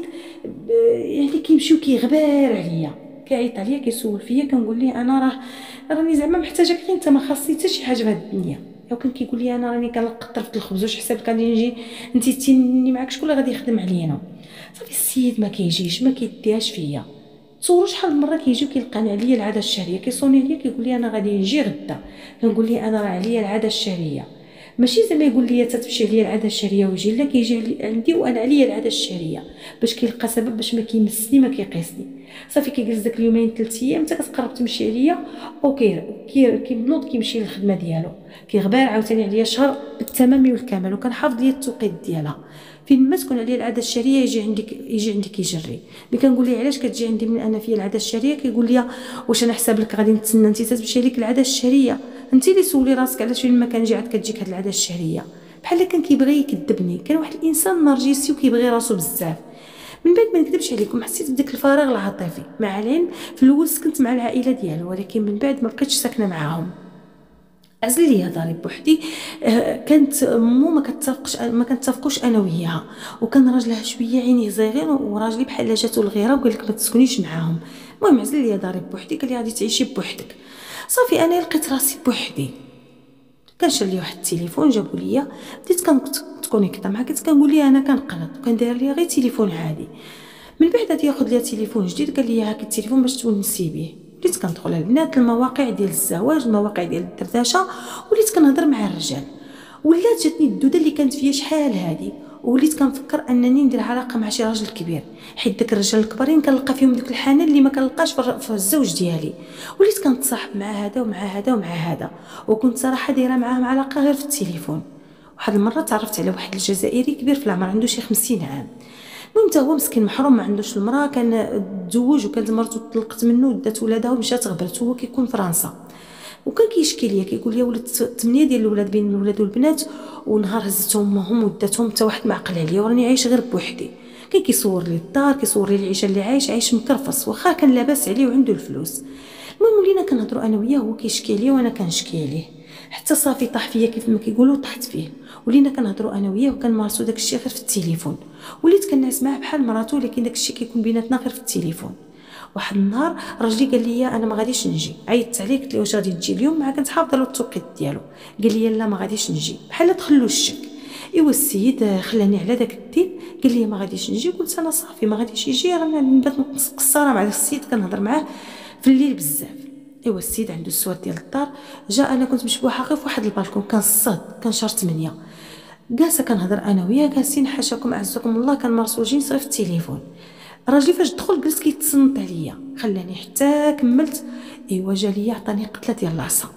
يعني كيمشي وكيغبار عليا، كيعيط عليا كيسول فيا، كنقول ليه انا راه راني زعما محتاجه غير انت، ما خاصني حتى شي حاجه في هذه الدنيا. او كان كيقول لي انا راني كنلقط طرف الخبز، واش حسابك غادي نجي انت تيني معاك شكون اللي غادي يخدم علينا؟ صافي السيد ما كيجيش ما كيديهاش فيا. تصوروا شحال من مره كيجي وكيلقاني عليا العاده الشهريه، كيصوني عليا كيقول لي انا غادي نجي غدا، كنقول لي انا راه عليا العاده الشهريه، ماشي زعما يقول لي تتمشي عليا العاده الشهريه ويجي، لا كيجي عندي وانا عليا العاده الشهريه باش كيلقى سبب باش ما كيمسني ما كيقيسني. صافي كيجلس داك اليومين ثلاث ايام حتى كتقرب تمشي عليا، اوكي كي كينوض كيمشي للخدمه ديالو، كيغبار عاوتاني عليا شهر بالتمام والكمال، وكان حافظ لي التوقيت ديالها. فين ما تكون عليا العاده الشهريه يجي عندك يجي عندك يجري. ملي كنقول ليه علاش كتجي عندي من انا فيا العاده الشهريه، كيقول لي واش انا حساب لك غادي نتسنى انت تمشي لك العاده الشهريه؟ انت اللي سولي راسك علاش فين ما كنجي عاد كتجيك هاد العاده الشهريه. بحال كان كيبغي يكذبني، كان واحد الانسان نرجسي وكيبغي راسو بزاف. من بعد ما نكذبش عليكم حسيت بداك الفراغ العاطفي مع العلم في الاول سكنت مع العائله ديالو، ولكن من بعد ما بقيتش ساكنه معاهم، عزل ليا داري بوحدي. آه كانت مو ما كتفقش ما كنتفقوش انا وياها، وكان راجلها شويه عينيه زاغين وراجلي بحال جاتو الغيره وقال لك ما تسكنيش معاهم. المهم عزل ليا داري بوحدي، قال لي غادي تعيشي بوحدك. صافي انا لقيت راسي بوحدي، كنشري لي واحد التليفون جابوا ليا، بديت كنكونيكطا معاه، كنت كنقول ليه انا كنقلط وكندير ليا غير تليفون عادي. من بعد غادي ياخذ ليا تليفون جديد، قال لي هاك التليفون باش تونسي به. وليت كندخل على البنات المواقع ديال الزواج المواقع ديال الدردشه، وليت كنهضر مع الرجال، ولات جاتني الدوده اللي كانت فيا شحال هادي، وليت كنفكر انني ندير علاقه مع شي راجل كبير، حيت داك الرجال الكبارين كنلقى فيهم داك الحنان اللي ما كنلقاش في الزوج ديالي. وليت كنتصاحب مع هذا ومع هذا ومع هذا، وكنت صراحه دايره معاهم علاقه غير في التليفون. واحد المره تعرفت على واحد الجزائري كبير في العمر، عنده شي خمسين عام. المهم تا هو مسكين محروم ما عندوش المراه، كان تزوج وكانت مرته طلقت منه ودات ولادها ومشات غبرت، هو كيكون فرنسا. وكان كيشكي ليا كيقول لي ولدت ثمانيه ديال الاولاد بين الولاد والبنات، ونهار هزتهم امهم وداتهم حتى واحد ما عقل عليا وراني عايش غير بوحدي. كان كيصور لي الدار كيصور لي العيشه اللي عايش عايش مكرفص، واخا كان لاباس عليه وعنده الفلوس. المهم ولينا كنهضروا انا وياه، هو كيشكي لي وانا كنشكي ليه، حتى صافي طاح فيا كيف ما كيقولوا طحت فيه. ولينا كنهضروا انا وياه وكنمارسوا داك الشيء غير في التليفون، وليت كنعس معاه بحال مراتو، لكن داك الشيء كيكون بيناتنا غير في التليفون. واحد النهار راجلي قال لي انا ما غاديش نجي، عيطت عليه قلت له واش غادي تجي اليوم؟ مع كنت حافظه له التوقيت ديالو، قال لي لا ما غاديش نجي، بحال دخلوا الشك. ايوا السيد خلاني على داك الدين، قال لي ما غاديش نجي، قلت انا صافي ما غاديش يجي، راه نبات نقص قصاره مع داك السيد كنهضر معاه في الليل بزاف. ايوا السيد عنده السواد ديال الدار، جا انا كنت مشبوحه غير في واحد البالكون، كان الصاد كان شهر ثمانية، جالسه كنهضر انا وياه جالسين حاشاكم اعزكم الله كنمارسوا جنس غير في التليفون. راجلي فاش دخل جلس كيتصنت عليا، خلاني حتى كملت. ايوا جا ليا عطاني قتله ديال العصا،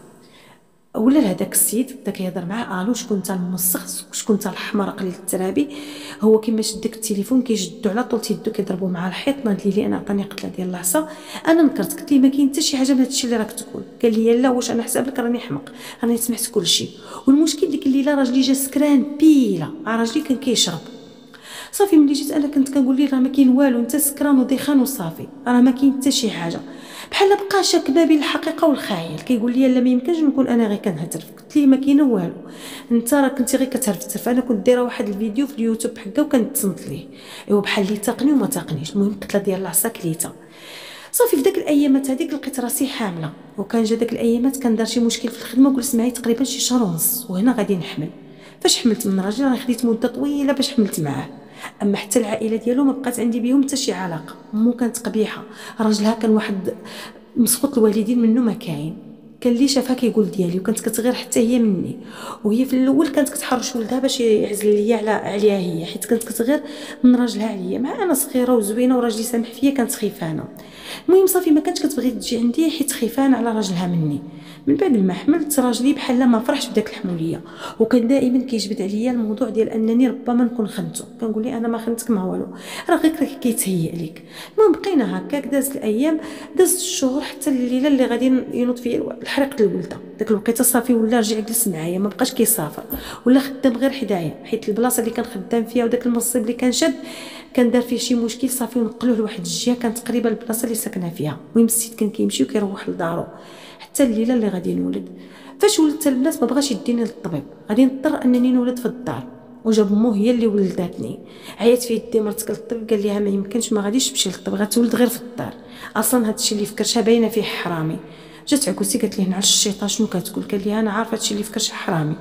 ولا لهداك السيد بدا كيهضر معاه، الو شكون انت المسخ، شكون انت الحمار قليل الترابي. هو كيما شد داك التليفون كيجدو على طول يدو كيضربوا مع الحيط. ناض لي انا عطاني قتله ديال العصا. انا نكرت قلت ليه ما كاين حتى شي حاجه من هادشي اللي راك تقول. قال لي لا، واش انا حساب لك راني حمق، راني سمعت كلشي. والمشكل ديك الليله راجلي جا سكران بيله، راجلي كان كيشرب. صافي ملي جيت انا كنت كنقول ليه راه ما كاين والو، انت سكران ودخان وصافي، راه ما كاين حتى شي حاجه. بحال بقى شاك ما بين الحقيقه والخيال، كيقول لي لا ما يمكنش نكون انا غير كنهترف. قلت ليه ما كاينه والو، انت راه كنتي غير كتهرفتف. انا كنت دايره واحد الفيديو في اليوتيوب هكا وكنتصنت ليه، ايوا بحال اللي تاقني وما تاقنيش. المهم قتله ديال العصا كليتها. صافي في داك الايامات هذيك لقيت راسي حامله، وكان جا داك الايامات كان دار شي مشكل في الخدمه وجلس معايا تقريبا شي شهر ونص، وهنا غادي نحمل. فاش حملت من راجلي راه خديت مده طويله باش حملت معاه. اما حتى العائله ديالو ما بقات عندي بهم حتى شي علاقه. مو كانت قبيحه، راجلها كان واحد مسخوط الوالدين منه ما كاين. كان اللي شافها كيقول ديالي، وكانت كتغير حتى هي مني. وهي في الاول كانت كتحرش ولدها باش يعزل ليا على عليها هي، حيت كانت كتغير من راجلها عليا. مع انا صغيره وزوينه وراجلي سامح فيا، كانت خيفانه. المهم صافي ما كانتش كتبغي تجي عندي حيت خيفانه على راجلها مني. من بعد ما حملت راجلي بحال ما فرحش بداك الحموليه، وكان دائما كيجبد عليا الموضوع ديال انني ربما نكون خنته. كنقول ليه انا ما خنتك ما والو، راه غير كيتهيأ لك. المهم بقينا هكاك، دازت الايام دازت الشهور، حتى الليله اللي غادي ينوض فيا الحريق الولده. داك الوقيته صافي ولا رجع جلس معايا، ما بقاش كيسافر ولا خدام غير حدايا، حيت البلاصه اللي كان خدام فيها وداك المنصب اللي كان شاد كان دار فيه شي مشكل. صافي ونقلوه لواحد الجهه كانت قريبه للبلاصه اللي ساكنه فيها. المهم السيد كان كيمشي وكيروح لدارو حتى الليله اللي غادي نولد. فاش ولدت البنات ما بغاش يديني للطبيب، غادي نضطر انني نولد في الدار. وجاب مو هي اللي ولدتني. عيط في يدي مرتك للطبيب، قال ليها ما يمكنش، ما غاديش تمشي للطبيب، غتولد غير في الدار. اصلا هادشي اللي فكرتها باينه فيه حرامي. جات عكوسي قالت لي نعس الشيطان شنو كتقول؟ قال لي انا عارفه هادشي اللي فكرتها حرامي،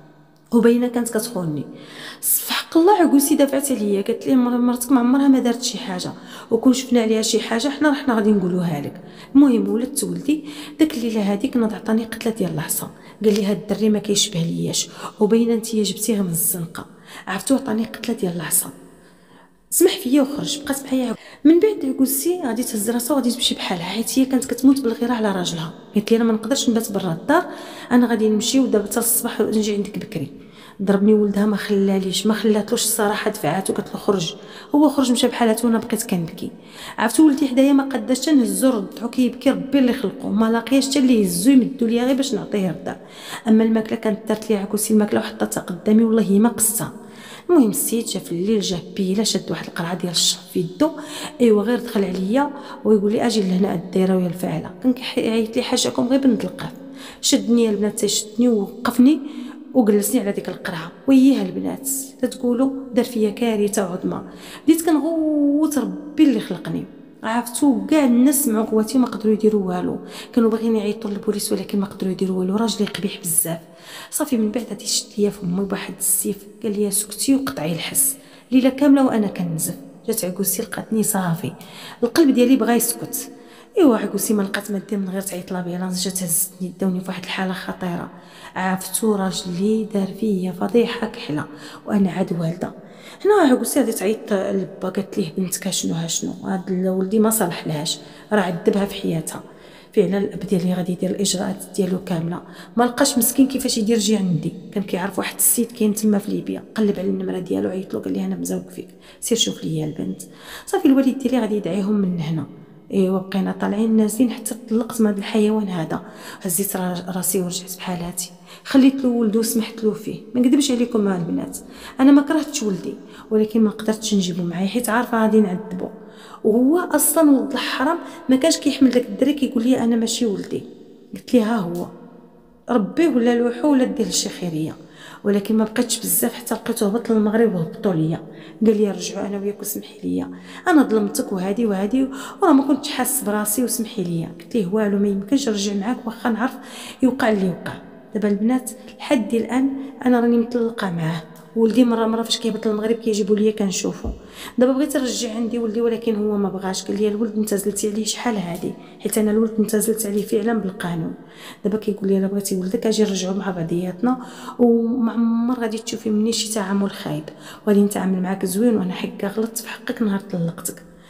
وباينه كانت كتخوني. في حق الله عكوسي دافعت عليا، قالت لي مرتك ما عمرها ما دارت شي حاجه، وكون شفنا عليها شي حاجه حنا رحنا غادي نقولوها لك. المهم ولدت ولدي. داك الليله هذيك ناض عطاني قتله ديال العصا، قال لي هاد الدري ما كيشبه لياش، وباينه نتيا جبتيه من الزنقه. عرفتو عطاني قتله ديال العصا، سمح فيا وخرج. بقات معايا من بعد عكوسي غادي تهز راسها وغادي تمشي بحالها، حيت هي كانت كتموت بالغيره على راجلها. قالت لي انا ما نقدرش نبات برا الدار، انا غادي نمشي ودابا حتى الصباح نجي عندك بكري. ضربني ولدها ما خلاليش، ما خلاتلوش الصراحه، دفعاتو قالت له خرج. هو خرج مشى بحالته وانا بقيت كنبكي. عرفتو ولدي حدايا ما قداش نهزو ردعو كيبكي، ربي اللي خلقو ما لاقياش حتى اللي يهزو يمدو ليا غير باش نعطيه الدار. اما الماكله كانت دارت لي عكوسي الماكله وحطاتها قدامي والله ما قصتها. المهم السيد جا في الليل، جا بيلا شاد واحد القرعه ديال الشرب في يدو، ايوا غير دخل عليا ويقول لي اجي لهنا الدايره ويا الفاعله. كان كيعيط لي حاجاكم غير بنت القاف. شدني البنات، شدني ووقفني وجلسني على ديك القرعه وياها البنات تتقولوا دار فيا كارثه عظمى. بديت كنغوت ربي اللي خلقني. عرفتو كاع الناس مع قواتي ما قدروا يديروا والو، كانوا باغيين يعيطوا للبوليس ولكن ما قدروا يديروا والو. راجلي قبيح بزاف. صافي من بعد غادي شد ليا فمي بواحد السيف، قال لي سكتي وقطعي الحس. ليله كامله وانا كنزف. جات عكوسي لقاتني صافي القلب ديالي بغا يسكت. ايوا عكوسي ما لقات ما دير من غير تعيط لابيلانس. جات هزتني داوني فواحد الحاله خطيره. عرفتو راجلي دار فيا فضيحه كحله وانا عاد والده. هنا عكوسي غادي تعيط لبا، قالت ليه بنتك شنو ها شنو، هاد ولدي ما صالح لهاش، راه عذبها في حياتها. فعلا الاب ديالي غادي يدير الاجراءات ديالو كامله. ما لقاش مسكين كيفاش يدير جي عندي. كان كيعرف واحد السيد كاين تما في ليبيا، قلب على النمره ديالو عيط له قال لي انا مزوق فيك سير شوف ليا البنت. صافي الوالد ديالي غادي يدعيهم من هنا. ايوا بقينا طالعين نازلين حتى طلقت مع هذا الحيوان هذا. هزيت راسي ورجعت بحالاتي، خليت له ولدو وسمحت له فيه. ما نكذبش عليكم مع البنات، انا ما كرهتش ولدي ولكن ما قدرتش نجيبو معايا حيت عارفه غادي نعذبو. وهو اصلا ولد الحرام ما كانش كيحمل داك الدري كيقول لي انا ماشي ولدي. قلت ليه ها هو ربيه ولا لوحو ولا دير لشي خيريه، ولكن ما بقيتش بزاف حتى لقيته هبط للمغرب وهبطوا ليا. قال لي رجعوا انا وياك وسمحي ليا، انا ظلمتك وهادي وهادي وراه ما كنتش حاس براسي وسمحي ليا. قلت ليه والو ما يمكنش نرجع معاك واخا نعرف يوقع اللي وقع. دابا البنات لحد الان انا راني مطلقه معاه. ولدي مره مره فاش كيهبط للمغرب كيجيبوا ليا كنشوفو. دابا بغيت نرجع عندي ولدي ولكن هو ما بغاش. قال لي الولد انت زلتي عليه شحال هادي، حيت انا الولد انت زلت عليه فعلا بالقانون. دابا كيقول لي الا بغيتي ولدك اجي نرجعوا مع بعضياتنا وما عمر غادي تشوفي مني شي تعامل خايب، وغادي نتعامل معاك زوين وانا حكا غلطت في حقك نهار طلقتك.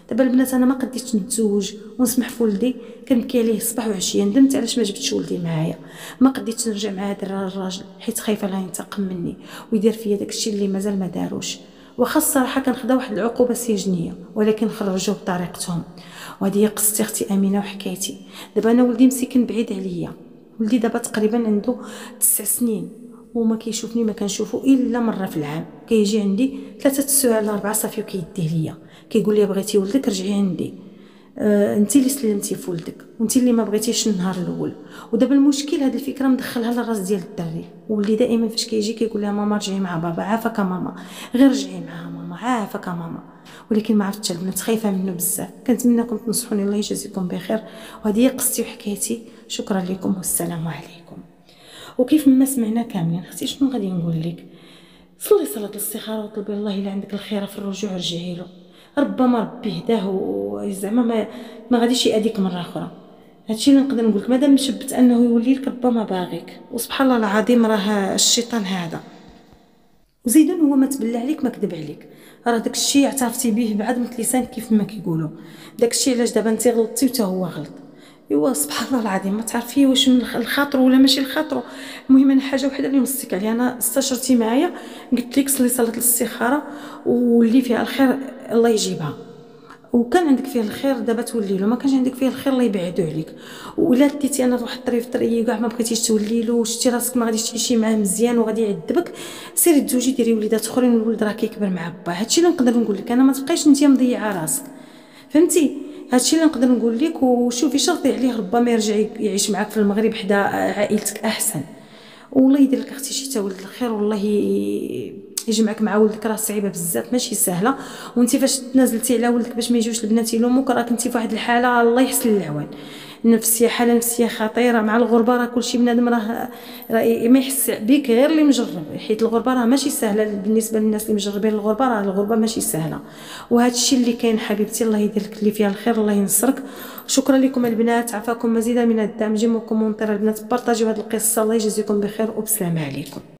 دابا البنات انا ما قديتش نتزوج ونسمح في ولدي كنبكي عليه صباح وعشيه، ندمت علاش ما جبتش ولدي معايا، ما قديتش نرجع مع هذا الراجل حيت خايفه لا ينتقم مني ويدير فيا داكشي اللي مازال ما داروش. واخا الصراحه كنخدا واحد العقوبه سجنيه ولكن خرجوه بطريقتهم. وهذه هي قصتي اختي امينه وحكايتي. دابا انا ولدي مسكين بعيد عليا، ولدي دابا تقريبا عنده تسع سنين وما كيشوفني، ما كنشوفو الا مره في العام، كيجي عندي ثلاثه السوايع ولا اربعه صافي وكيديه ليا، كيقول لي بغيتي ولدك رجعي عندي، آه انت اللي سلمتي في ولدك وانت اللي ما بغيتيش النهار الاول. ودابا المشكل هذه الفكره مدخلها للراس ديال الدري، واللي دائما فاش كيجي كيقول لها ماما رجعي مع بابا، عافاك ماما، غير رجعي معها ماما، عافاك ماما. ولكن ما عرفتش البنات خايفه منه بزاف. كنتمنىكم تنصحوني، الله يجازيكم بخير. وهذه هي قصتي وحكايتي. شكرا لكم والسلام عليكم. وكيف ما سمعنا كاملين اختي شنو غادي نقول لك، صلي صلاه الاستخاره وطلبي الله الا عندك الخير في الرجوع رجعي له، ربما ربي هداه وزعما ما ما غاديش يأذيك مره اخرى. هادشي اللي نقدر نقول لك، مادام مشبت انه يولي لك ربما باغيك، وسبحان الله العظيم راه الشيطان هذا. وزيدا هو ما تبلى عليك ما كذب عليك، راه داكشي اعترفتي به بعظمه لسان كيف ما كيقولوا. داكشي علاش دابا انت غلطتي وتا هو غلط. ايوا سبحان الله العظيم ما تعرفي واش من الخاطر ولا ماشي الخاطر. المهم انا حاجه وحده اللي نوصيك عليها، انا استشرتي معايا قلت لك صلي صلاه الاستخاره واللي فيها الخير الله يجيبها، وكان عندك فيه الخير دابا تولي له، ما كانش عندك فيه الخير الله يبعدو عليك. ولا ديتي انا واحد الطريف طريه كاع ما بغيتيش تولي له وشتي راسك ما غاديش تعيشي معاه مزيان وغادي يعذبك، سيري تزوجي ديري وليدات اخرين والولد راه كيكبر مع با. هادشي اللي نقدر نقول لك انا، ما تبقايش انت مضيعه راسك، فهمتي؟ هادشي اللي نقدر نقول لك. وشوفي شرطي عليه ربما يرجع يعيش معاك في المغرب حدا عائلتك احسن، والله يدير لك اختي شي تا ولد الخير، والله يجمعك مع ولدك. راه صعيبه بزاف ماشي سهله، وانت فاش تنازلتي على ولدك باش ما يجوش البنات يلوموك راه كنتي في واحد الحاله الله يحسن العوان نفسيه، حاله نفسيه خطيره. مع الغربه راه كلشي بنادم راه راه ما يحس بك غير اللي مجرب، حيت الغربه راه ماشي سهله بالنسبه للناس اللي مجربين الغربه، راه الغربه ماشي سهله. وهذا الشيء اللي كاين حبيبتي، الله يدير لك اللي فيها الخير، الله ينصرك. شكرا لكم البنات، عفاكم مزيدا من الدعم، جيمو كومونتير البنات، بارطاجيو هذه القصه، الله يجزيكم بخير وبسلامه عليكم.